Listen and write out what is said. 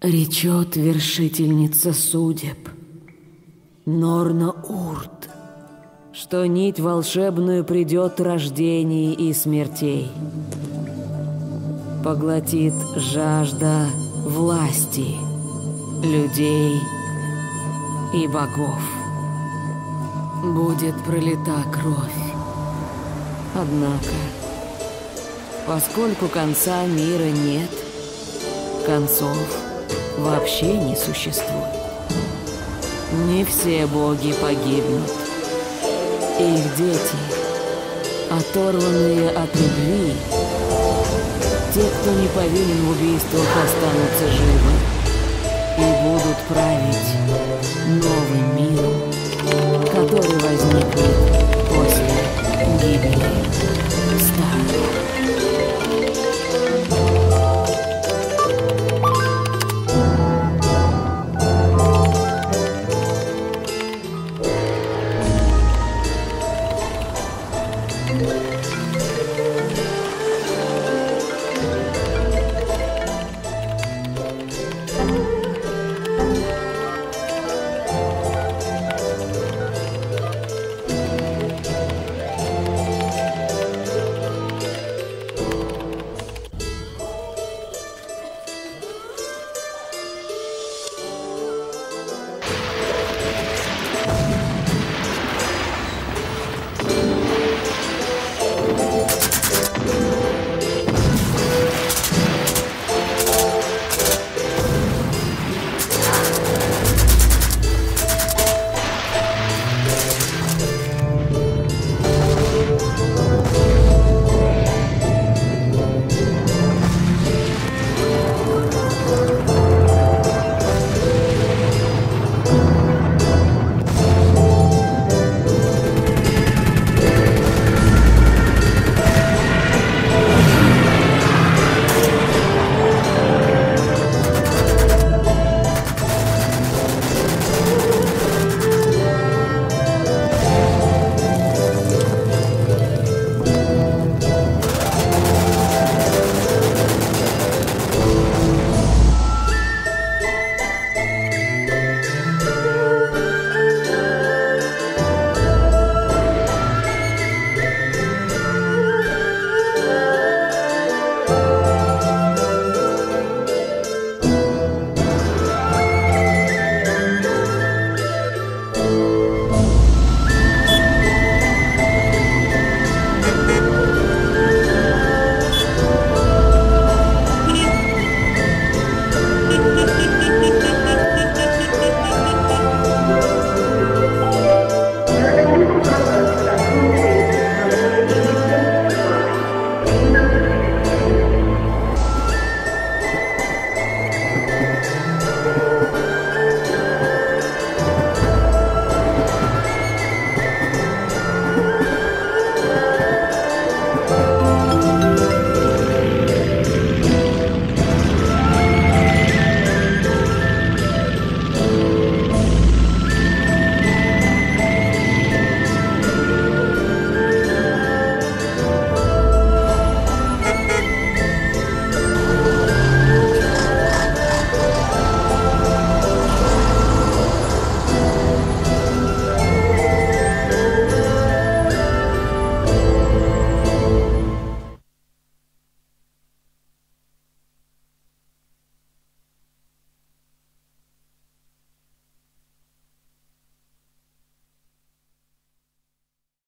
Речет вершительница судеб Норна Урт, что нить волшебную придет рождений и смертей. Поглотит жажда власти людей и богов. Будет пролита кровь. Однако, поскольку конца мира нет, концов вообще не существует. Не все боги погибнут. Их дети, оторванные от любви, те, кто не повинен в убийствах, останутся живы и будут править новым миром, который возникнет после гибели старого.